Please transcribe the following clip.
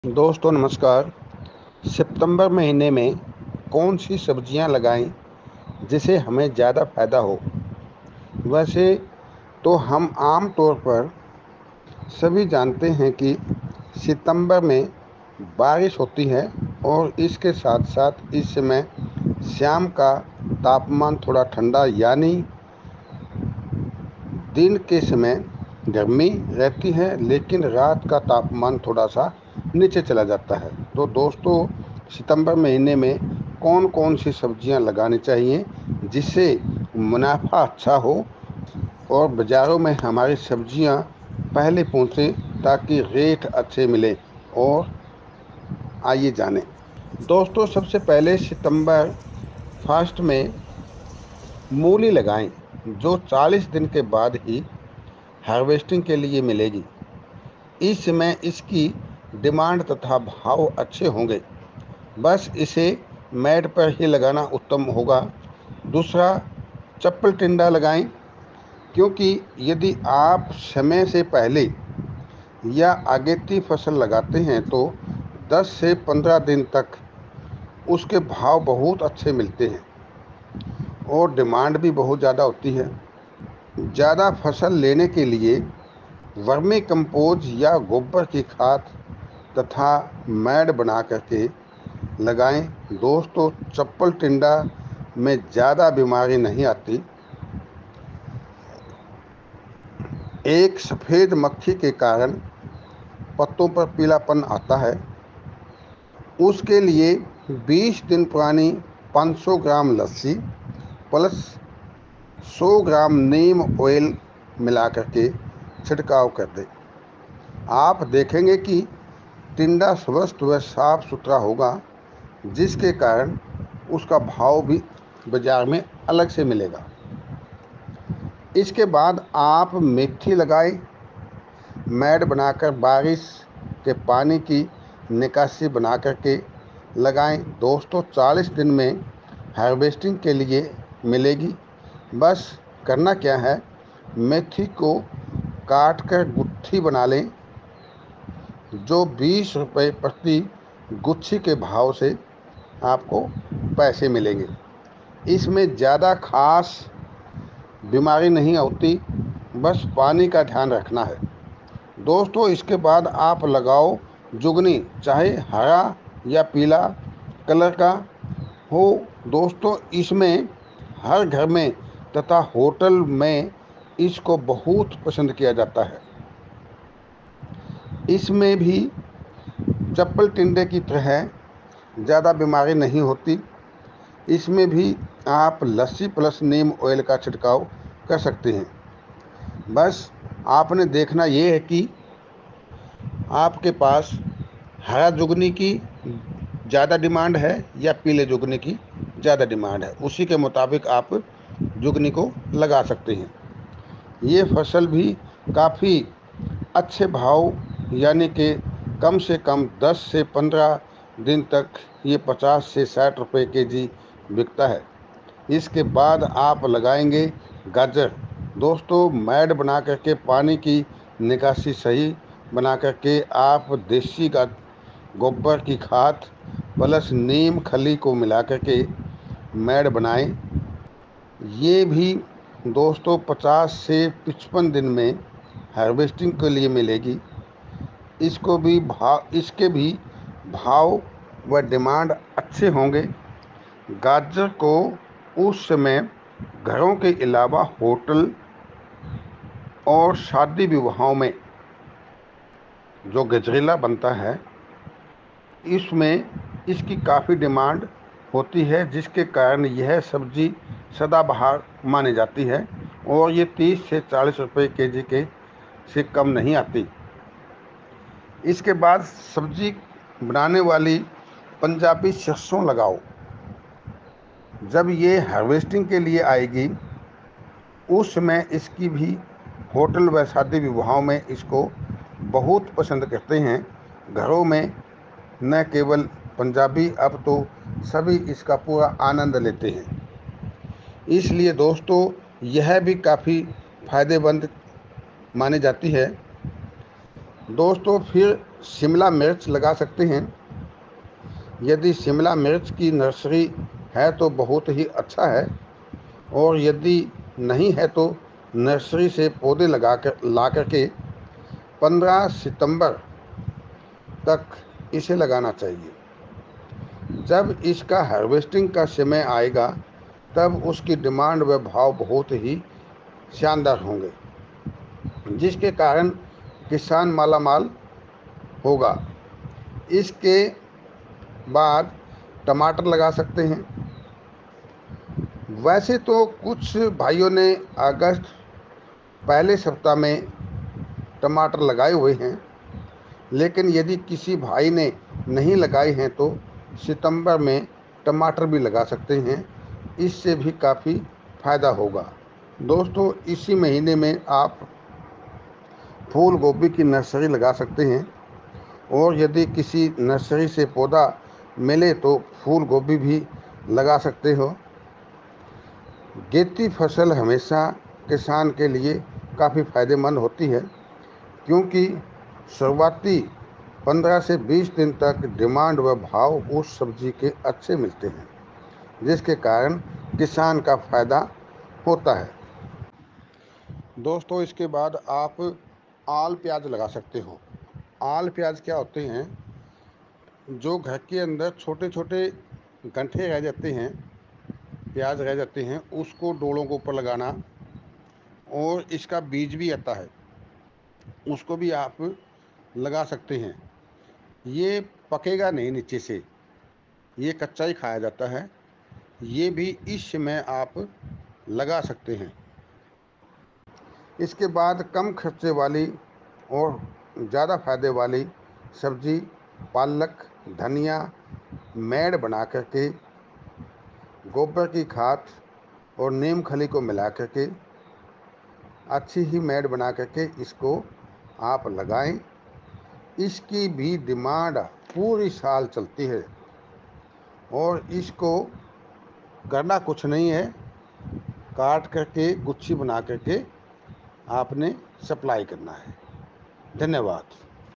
दोस्तों नमस्कार। सितंबर महीने में कौन सी सब्जियां लगाएं जिससे हमें ज़्यादा फायदा हो। वैसे तो हम आम तौर पर सभी जानते हैं कि सितंबर में बारिश होती है और इसके साथ साथ इस समय शाम का तापमान थोड़ा ठंडा यानी दिन के समय गर्मी रहती है लेकिन रात का तापमान थोड़ा सा नीचे चला जाता है। तो दोस्तों सितंबर महीने में कौन कौन सी सब्जियां लगानी चाहिए जिससे मुनाफा अच्छा हो और बाज़ारों में हमारी सब्जियां पहले पहुंचे ताकि रेट अच्छे मिले। और आइए जानें। दोस्तों सबसे पहले सितंबर फर्स्ट में मूली लगाएं जो 40 दिन के बाद ही हार्वेस्टिंग के लिए मिलेगी। इस समय इसकी डिमांड तथा भाव अच्छे होंगे। बस इसे मैट पर ही लगाना उत्तम होगा। दूसरा, चप्पल टिंडा लगाएं क्योंकि यदि आप समय से पहले या अगेती फसल लगाते हैं तो 10 से 15 दिन तक उसके भाव बहुत अच्छे मिलते हैं और डिमांड भी बहुत ज़्यादा होती है। ज़्यादा फसल लेने के लिए वर्मी कंपोज या गोबर की खाद तथा मैड बना करके लगाएं। दोस्तों चप्पल टिंडा में ज़्यादा बीमारी नहीं आती। एक सफ़ेद मक्खी के कारण पत्तों पर पीलापन आता है। उसके लिए 20 दिन पुरानी 500 ग्राम लस्सी प्लस 100 ग्राम नीम ऑयल मिला करके छिड़काव कर दें। आप देखेंगे कि टिंडा स्वस्थ व साफ सुथरा होगा जिसके कारण उसका भाव भी बाज़ार में अलग से मिलेगा। इसके बाद आप मेथी लगाएं। मैड बनाकर बारिश के पानी की निकासी बना करके लगाएं। दोस्तों 40 दिन में हार्वेस्टिंग के लिए मिलेगी। बस करना क्या है, मेथी को काट कर गुत्थी बना लें जो 20 रुपये प्रति गुच्छी के भाव से आपको पैसे मिलेंगे। इसमें ज़्यादा खास बीमारी नहीं होती, बस पानी का ध्यान रखना है। दोस्तों इसके बाद आप लगाओ जुगनी, चाहे हरा या पीला कलर का हो। दोस्तों इसमें हर घर में तथा होटल में इसको बहुत पसंद किया जाता है। इसमें भी चप्पल टिंडे की तरह ज़्यादा बीमारी नहीं होती। इसमें भी आप लस्सी प्लस नीम ऑयल का छिड़काव कर सकते हैं। बस आपने देखना ये है कि आपके पास हरा जुगनी की ज़्यादा डिमांड है या पीले जुगनी की ज़्यादा डिमांड है, उसी के मुताबिक आप जुगनी को लगा सकते हैं। ये फसल भी काफ़ी अच्छे भाव यानी कि कम से कम 10 से 15 दिन तक ये 50 से 60 रुपये केजी बिकता है। इसके बाद आप लगाएंगे गाजर। दोस्तों मैड बना करके पानी की निकासी सही बना करके आप देसी का गोबर की खाद प्लस नीम खली को मिला करके मैड बनाएं। ये भी दोस्तों 50 से 55 दिन में हार्वेस्टिंग के लिए मिलेगी। इसके भी भाव व डिमांड अच्छे होंगे। गाजर को उस समय घरों के अलावा होटल और शादी विवाहों में जो गजरेला बनता है इसमें इसकी काफ़ी डिमांड होती है, जिसके कारण यह सब्ज़ी सदाबहार मानी जाती है और ये 30 से 40 रुपये केजी के से कम नहीं आती। इसके बाद सब्ज़ी बनाने वाली पंजाबी सरसों लगाओ। जब ये हार्वेस्टिंग के लिए आएगी उस समय इसकी भी होटल व शादी विवाहों में इसको बहुत पसंद करते हैं। घरों में न केवल पंजाबी, अब तो सभी इसका पूरा आनंद लेते हैं। इसलिए दोस्तों यह भी काफ़ी फ़ायदेमंद मानी जाती है। दोस्तों फिर शिमला मिर्च लगा सकते हैं। यदि शिमला मिर्च की नर्सरी है तो बहुत ही अच्छा है, और यदि नहीं है तो नर्सरी से पौधे ला करके 15 सितंबर तक इसे लगाना चाहिए। जब इसका हार्वेस्टिंग का समय आएगा तब उसकी डिमांड व भाव बहुत ही शानदार होंगे, जिसके कारण किसान मालामाल होगा। इसके बाद टमाटर लगा सकते हैं। वैसे तो कुछ भाइयों ने अगस्त पहले सप्ताह में टमाटर लगाए हुए हैं, लेकिन यदि किसी भाई ने नहीं लगाए हैं तो सितंबर में टमाटर भी लगा सकते हैं। इससे भी काफ़ी फ़ायदा होगा। दोस्तों, इसी महीने में आप फूल गोभी की नर्सरी लगा सकते हैं, और यदि किसी नर्सरी से पौधा मिले तो फूल गोभी भी लगा सकते हो। गेती फसल हमेशा किसान के लिए काफ़ी फ़ायदेमंद होती है, क्योंकि शुरुआती 15 से 20 दिन तक डिमांड व भाव उस सब्जी के अच्छे मिलते हैं, जिसके कारण किसान का फ़ायदा होता है। दोस्तों, इसके बाद आप आल प्याज लगा सकते हो। आल प्याज क्या होते हैं? जो घर के अंदर छोटे छोटे गंठे रह जाते हैं, प्याज रह जाते हैं, उसको डोलों के ऊपर लगाना, और इसका बीज भी आता है, उसको भी आप लगा सकते हैं। ये पकेगा नहीं नीचे से, ये कच्चा ही खाया जाता है। ये भी इस समय आप लगा सकते हैं। इसके बाद कम खर्चे वाली और ज़्यादा फायदे वाली सब्जी पालक, धनिया मैड़ बना करके गोबर की खाद और नीम खली को मिला करके अच्छी ही मैड़ बना करके इसको आप लगाएं। इसकी भी डिमांड पूरी साल चलती है, और इसको करना कुछ नहीं है, काट करके गुच्छी बना करके आपने सप्लाई करना है। धन्यवाद।